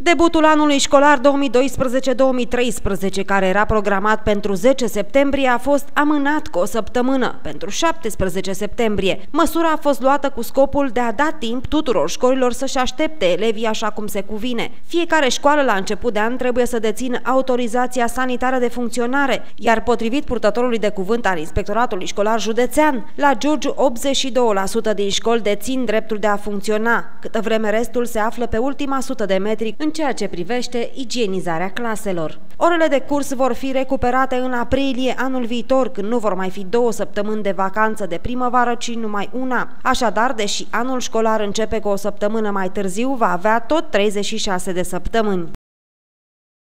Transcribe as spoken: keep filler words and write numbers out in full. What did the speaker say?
Debutul anului școlar două mii doisprezece două mii treisprezece, care era programat pentru zece septembrie, a fost amânat cu o săptămână, pentru șaptesprezece septembrie. Măsura a fost luată cu scopul de a da timp tuturor școlilor să-și aștepte elevii așa cum se cuvine. Fiecare școală la început de an trebuie să dețină autorizația sanitară de funcționare, iar potrivit purtătorului de cuvânt al Inspectoratului Școlar Județean, la Giurgiu optzeci și doi la sută din școli dețin dreptul de a funcționa, câtă vreme restul se află pe ultima sută de metri în ceea ce privește igienizarea claselor. Orele de curs vor fi recuperate în aprilie anul viitor, când nu vor mai fi două săptămâni de vacanță de primăvară, ci numai una. Așadar, deși anul școlar începe cu o săptămână mai târziu, va avea tot treizeci și șase de săptămâni.